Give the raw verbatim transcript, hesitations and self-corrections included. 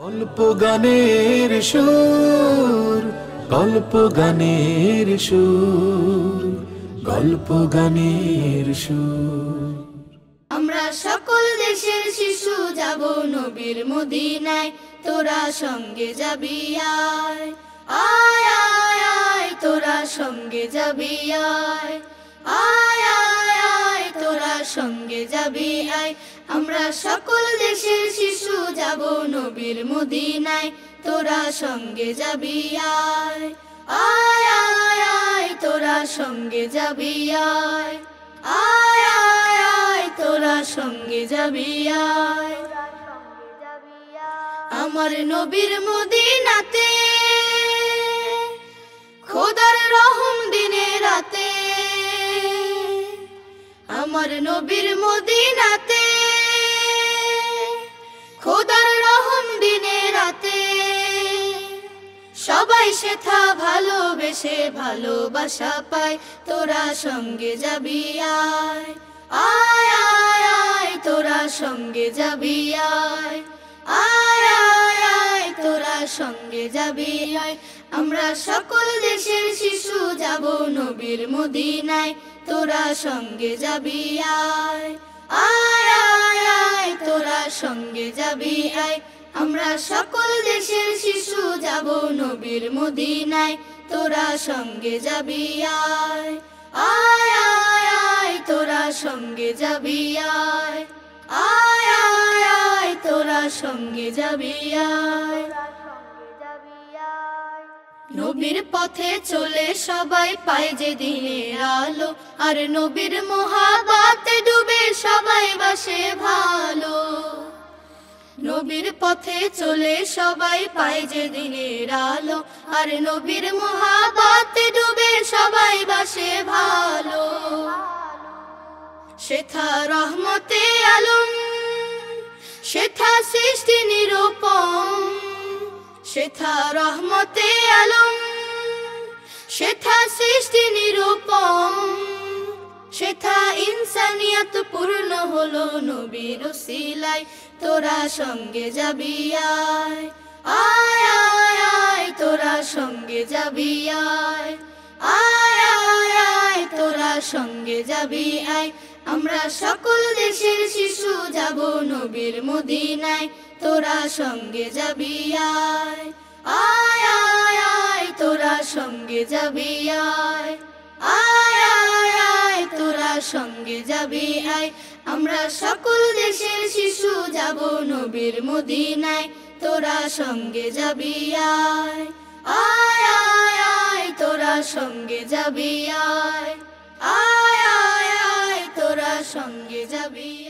গল্প গানের সুর, গল্প গানের সুর, গল্প গানের সুর। আমরা সকল দেশের শিশু যাব নবীর মদিনায়, তোরা সঙ্গে যাবি আয়। আয় আয় আয় তোরা সঙ্গে যাবি আয়। আয় আয় আয় তোরা সঙ্গে যাবি আয়। আমরা সকল দেশের শিশু যাব নবীর মদিনায়, তোরা সঙ্গে যাবি আয়। আয় আয় আয় তোরা সঙ্গে যাবি আয়। আয় আয় আয় তোরা সঙ্গে যাবি আয়। আমার নবীর মদিনাতে খোদার রহম দিনে রাতে। আমার নবীর মদিনাতে খোদার রহম দিনে রাতে। সবাই সেথা ভালোবেসে ভালোবাসা পায়, তোরা সঙ্গে যাবি আয়। আয় আয় আয় তোরা সঙ্গে যাবি আয়। আয় আয় আয় তোরা সঙ্গে যাবি আয়। আমরা সকল দেশের শিশু যাব নবীর মদিনায়, তোরা সঙ্গে যাবি আয়। আয় আয় আয় তোরা সঙ্গে যাবি আয়। আমরা সকল দেশের শিশু যাব নবীর মদিনায়, তোরা সঙ্গে যাবি আয়। আয় আয় আয় তোরা সঙ্গে যাবি আয়। আয় আয় আয় তোরা সঙ্গে যাবি আয়। নবীর পথে চলে সবাই পায় যে দিনের আলো, আর নবীর মহাব্বতে ডুবে সবাই বাসে ভালো। নবীর পথে চলে সবাই পায় যে দিনের আলো, আর নবীর মহাব্বতে ডুবে সবাই বাসে ভালো। সেথা রহমতে আলম, সেথা সৃষ্টি নিরূপম। সেথা রহমতে আলম, সেথা সৃষ্টি নিরূপম। সেথা ইনসানিয়ত পূর্ণ হলো নবীর উসিলায়, তোরা সঙ্গে যাবি আয়। আয় আয় আয় তোরা সঙ্গে যাবি আয়। আয় আয় আয় তোরা সঙ্গে যাবি আয়। আমরা সকল দেশের শিশু যাব নবীর মদিনায়, তোরা সঙ্গে যাবি আয়। আয় আয় আয় তোরা সঙ্গে যাবি আয়। আয় আয় আয় তোরা সঙ্গে যাবি আয়। আমরা সকল দেশের শিশু যাব নবীর মদিনায়, তোরা সঙ্গে যাবি আয়। আয় আয় আয় তোরা সঙ্গে যাবি আয়। আয় আয় আয় তোরা সঙ্গে যাবি।